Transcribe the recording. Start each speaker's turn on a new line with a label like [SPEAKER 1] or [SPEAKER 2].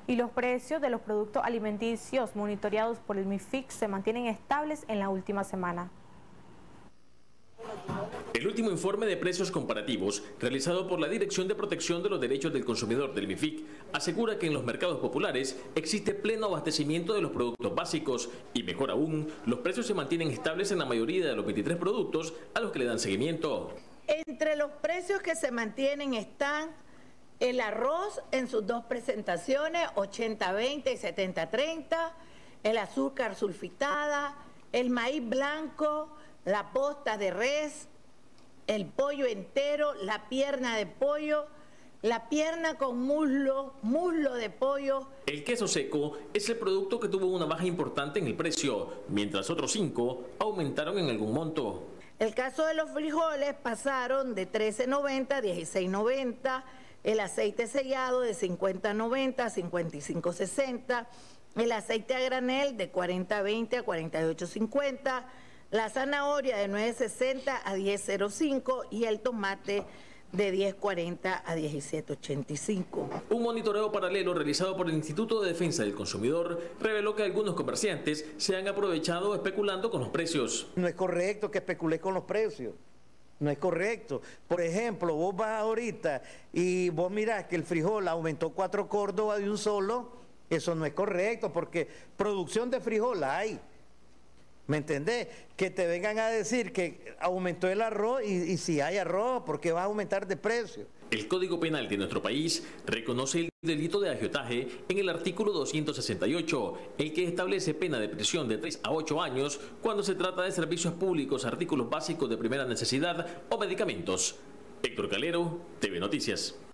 [SPEAKER 1] y los precios de los productos alimenticios monitoreados por el MIFIC se mantienen estables en la última semana.
[SPEAKER 2] El último informe de precios comparativos realizado por la Dirección de Protección de los Derechos del Consumidor del MIFIC asegura que en los mercados populares existe pleno abastecimiento de los productos básicos y, mejor aún, los precios se mantienen estables en la mayoría de los 23 productos a los que le dan seguimiento.
[SPEAKER 3] Entre los precios que se mantienen están el arroz en sus dos presentaciones, 80-20 y 70-30, el azúcar sulfitada, el maíz blanco, la posta de res, el pollo entero, la pierna de pollo, la pierna con muslo de pollo.
[SPEAKER 2] El queso seco es el producto que tuvo una baja importante en el precio, mientras otros 5 aumentaron en algún monto.
[SPEAKER 3] El caso de los frijoles pasaron de 13.90 a 16.90, el aceite sellado de 50.90 a 55.60, el aceite a granel de 40.20 a 48.50, la zanahoria de 9.60 a 10.05 y el tomate de 10.40 a 17.85.
[SPEAKER 2] Un monitoreo paralelo realizado por el Instituto de Defensa del Consumidor reveló que algunos comerciantes se han aprovechado especulando con los precios.
[SPEAKER 4] No es correcto que especules con los precios. No es correcto. Por ejemplo, vos vas ahorita y vos mirás que el frijol aumentó 4 Córdoba de un solo. Eso no es correcto porque producción de frijol hay. ¿Me entendés? Que te vengan a decir que aumentó el arroz y si hay arroz, ¿por qué va a aumentar de precio?
[SPEAKER 2] El Código Penal de nuestro país reconoce el delito de agiotaje en el artículo 268, el que establece pena de prisión de 3 a 8 años cuando se trata de servicios públicos, artículos básicos de primera necesidad o medicamentos. Héctor Calero, TV Noticias.